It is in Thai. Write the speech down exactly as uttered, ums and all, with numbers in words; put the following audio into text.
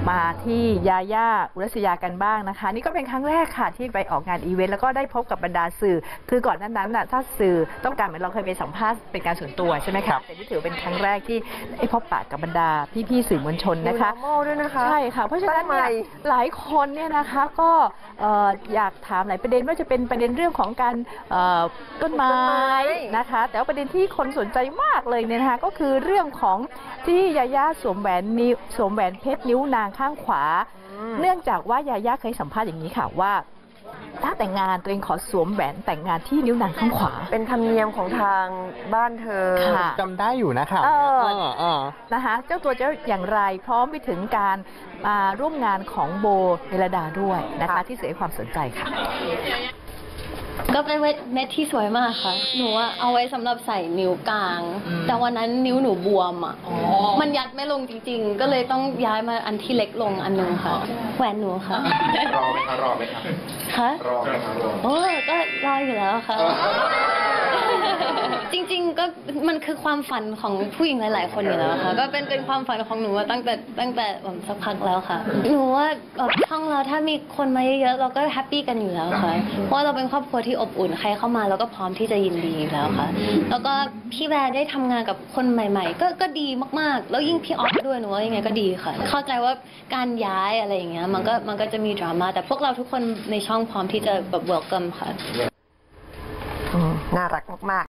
มาที่ยาย่าอุรัสยากันบ้างนะคะนี่ก็เป็นครั้งแรกค่ะที่ไปออกงานอีเวนต์แล้วก็ได้พบกับบรรดาสื่อคือก่อนหน้านั้นน่ะถ้าสื่อต้องการเหมือนเราเคยไปสัมภาษณ์เป็นการส่วนตัวใช่ไหมคะแต่นี่ถือเป็นครั้งแรกที่ได้พบปะกับบรรดาพี่ๆสื่อมวลชนนะคะด้วยนะคะใช่ค่ะเพราะฉะนั้นเนี่ยหลายคนเนี่ยนะคะก็อยากถามหลายประเด็นว่าจะเป็นประเด็นเรื่องของการต้นไม้นะคะแต่ว่าประเด็นที่คนสนใจมากเลยเนี่ยนะคะก็คือเรื่องของที่ยาย่าสวมแหวนนิ้วสวมแหวนเพชรนิ้วนางข้างขวาเนื่องจากว่ายาย่าเคยสัมภาษณ์อย่างนี้ค่ะว่าถ้าแต่งงานตัวเองขอสวมแหวนแต่งงานที่นิ้วนางข้างขวาเป็นธรรมเนียมของทางบ้านเธอจำได้อยู่นะคะนะคะเจ้าตัวจะอย่างไรพร้อมไปถึงการมาร่วมงานของโบเมลดาด้วยนะคะที่เสียความสนใจค่ะก็เป็นเม็ดที่สวยมากค่ะหนูว่าเอาไว้สำหรับใส่นิ้วกลางแต่วันนั้นนิ้วหนูบวมอ่ะมันยัดไม่ลงจริงๆก็เลยต้องย้ายมาอันที่เล็กลงอันนึงค่ะแหวนหนูค่ะรอไหมคะรอไหมคะคะรอไหมคะโอ้ก็รออยู่แล้วค่ะจริงๆก็มันคือความฝันของผู้หญิงหลายๆคนอยู่แล้วค่ะก็เป็นเป็นความฝันของหนูมาตั้งแต่ตั้งแต่แบบสักพักแล้วค่ะหนูว่าแบบช่องเราถ้ามีคนมาเยอะๆเราก็แฮปปี้กันอยู่แล้วค่ะเพราะเราเป็นครอบครัวที่อบอุ่นใครเข้ามาเราก็พร้อมที่จะยินดีแล้วค่ะแล้วก็พี่แวร์ได้ทำงานกับคนใหม่ๆก็ก็ดีมากๆแล้วยิ่งพี่ออฟด้วยหนูว่ายังไงก็ดีค่ะเข้าใจว่าการย้ายอะไรอย่างเงี้ยมันก็มันก็จะมีดราม่าแต่พวกเราทุกคนในช่องพร้อมที่จะแบบเวลคัมค่ะน่ารักมากๆ